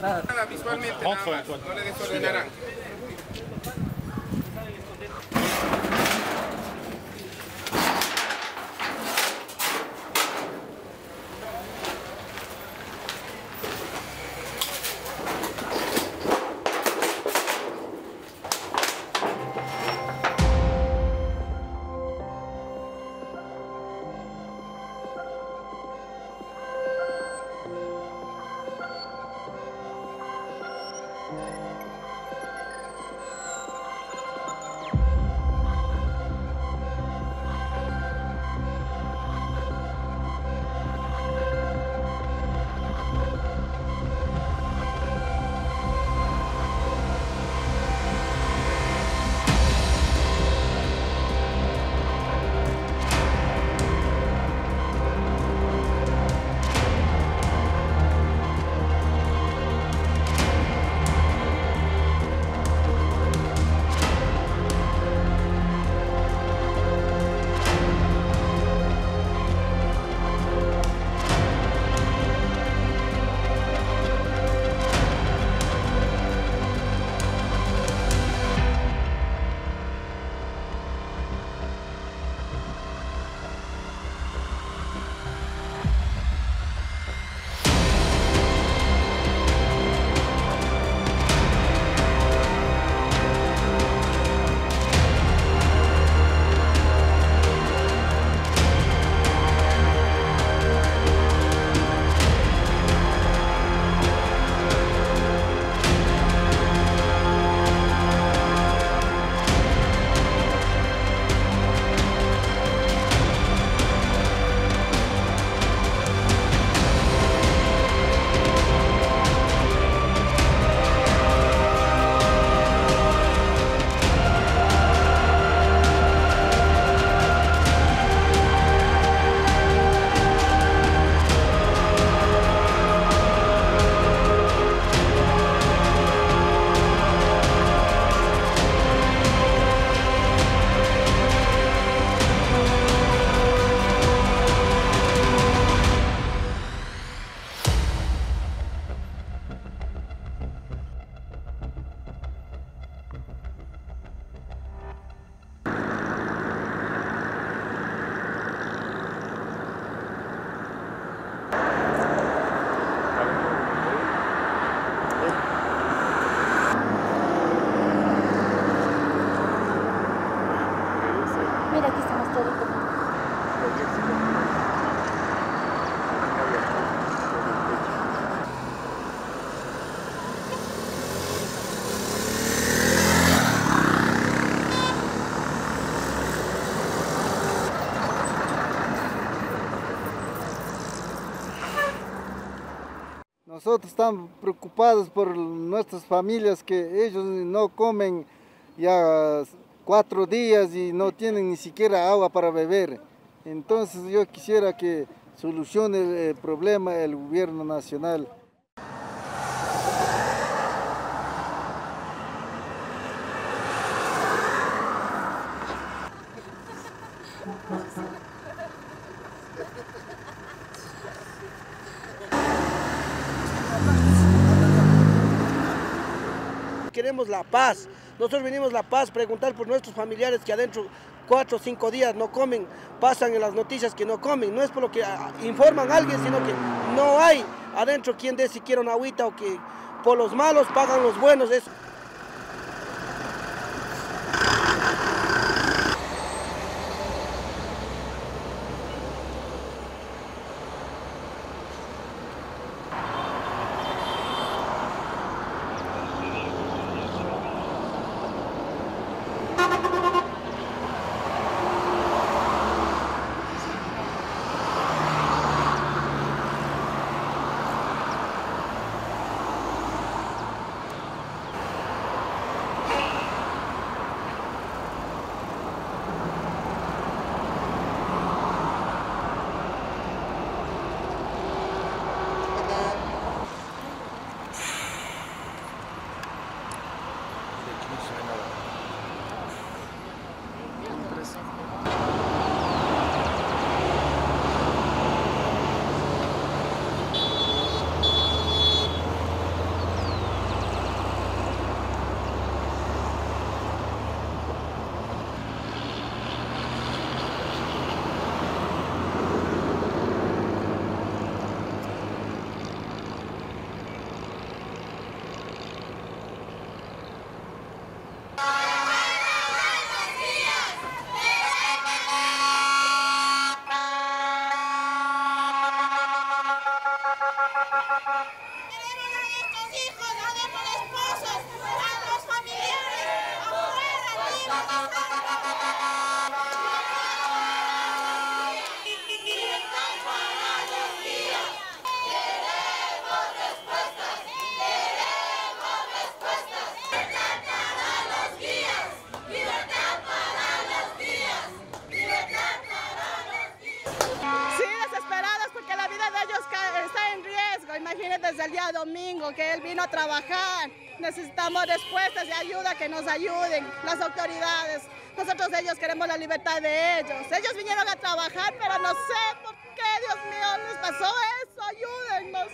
Nada, visualmente nada más, no le desordenarán. Mira, aquí estamos todos. Nosotros estamos preocupados por nuestras familias que ellos no comen ya 4 días y no tienen ni siquiera agua para beber. Entonces yo quisiera que solucione el problema el gobierno nacional. Queremos la paz. Nosotros venimos la paz, preguntar por nuestros familiares que adentro 4 o 5 días no comen, pasan en las noticias que no comen. No es por lo que informan a alguien, sino que no hay adentro quien dé siquiera una agüita o que por los malos pagan los buenos. Eso. Imagínate desde el día domingo que él vino a trabajar. Necesitamos respuestas y ayuda, que nos ayuden las autoridades. Nosotros ellos queremos la libertad de ellos. Ellos vinieron a trabajar, pero no sé por qué, Dios mío, les pasó eso. Ayúdennos.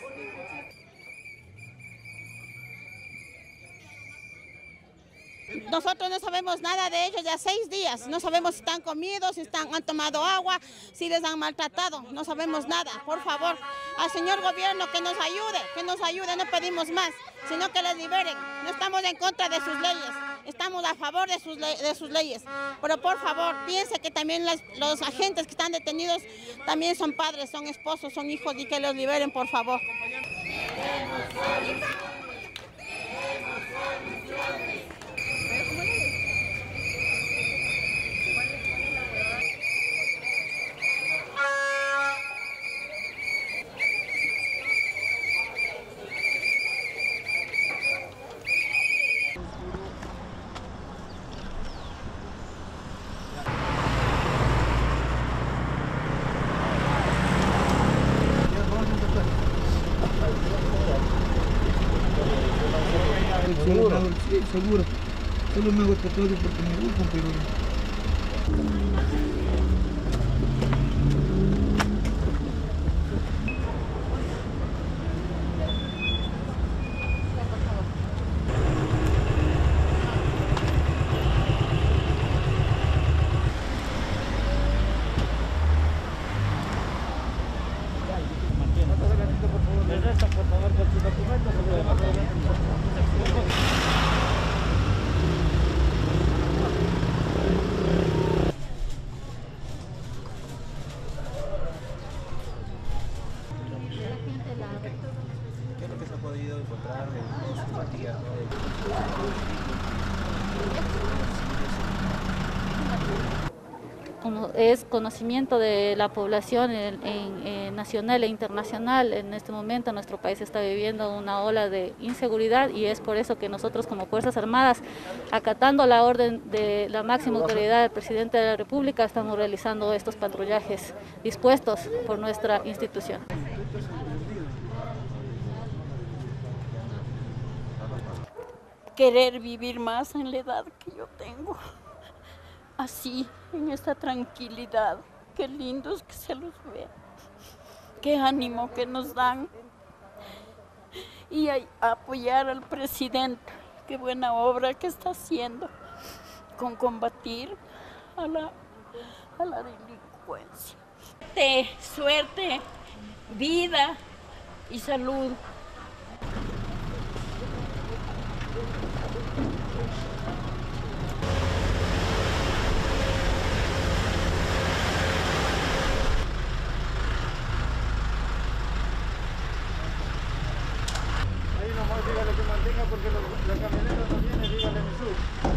Nosotros no sabemos nada de ellos ya 6 días. No sabemos si están comidos, si han tomado agua, si les han maltratado. No sabemos nada. Por favor, al señor gobierno que nos ayude, no pedimos más, sino que les liberen. No estamos en contra de sus leyes, estamos a favor de sus leyes. Pero por favor, piense que también los agentes que están detenidos también son padres, son esposos, son hijos, y que los liberen, por favor. Seguro. Sí, seguro. Solo me hago tatuajes porque me gustan, pero... El resto, por favor, con sus documentos, se puede pasar. ¿Qué es lo que se ha podido encontrar en sus simpatías? Es conocimiento de la población nacional e internacional. En este momento nuestro país está viviendo una ola de inseguridad, y es por eso que nosotros como Fuerzas Armadas, acatando la orden de la máxima autoridad del Presidente de la República, estamos realizando estos patrullajes dispuestos por nuestra institución. Querer vivir más en la edad que yo tengo, así, en esta tranquilidad. Qué lindos que se los ve, qué ánimo que nos dan, y a apoyar al presidente, qué buena obra que está haciendo con combatir a la delincuencia. Suerte, vida y salud. Dígale que mantenga porque la camioneta no viene, dígale en el sur.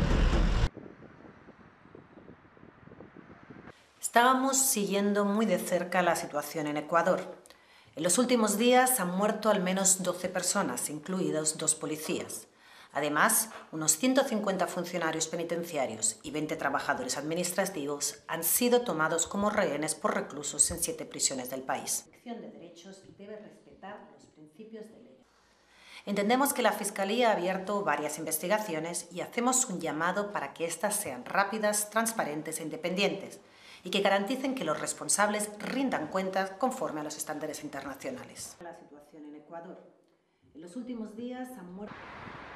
Estábamos siguiendo muy de cerca la situación en Ecuador. En los últimos días han muerto al menos 12 personas, incluidos 2 policías. Además, unos 150 funcionarios penitenciarios y 20 trabajadores administrativos han sido tomados como rehenes por reclusos en 7 prisiones del país. La Sección de Derechos debe respetar los principios de ley. Entendemos que la Fiscalía ha abierto varias investigaciones y hacemos un llamado para que éstas sean rápidas, transparentes e independientes, y que garanticen que los responsables rindan cuentas conforme a los estándares internacionales. La situación en Ecuador. En los últimos días han muerto...